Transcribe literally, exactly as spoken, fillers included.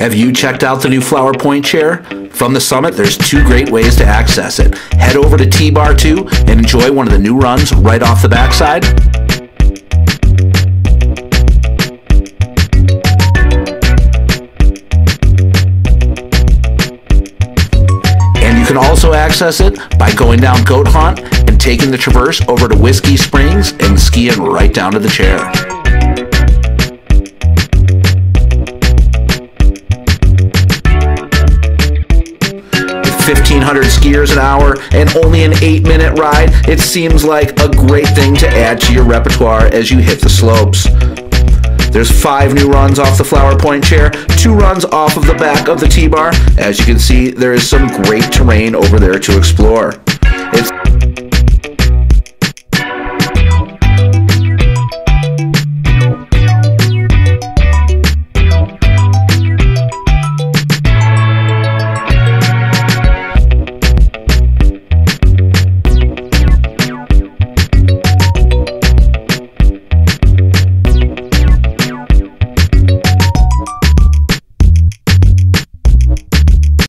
Have you checked out the new Flower Point chair? From the summit, there's two great ways to access it. Head over to T-Bar two and enjoy one of the new runs right off the backside. And you can also access it by going down Goat Hunt and taking the Traverse over to Whiskey Springs and skiing right down to the chair. fifteen hundred skiers an hour and only an eight minute ride, it seems like a great thing to add to your repertoire as you hit the slopes. There's five new runs off the Flower Point chair, two runs off of the back of the T-Bar. As you can see, there is some great terrain over there to explore. It's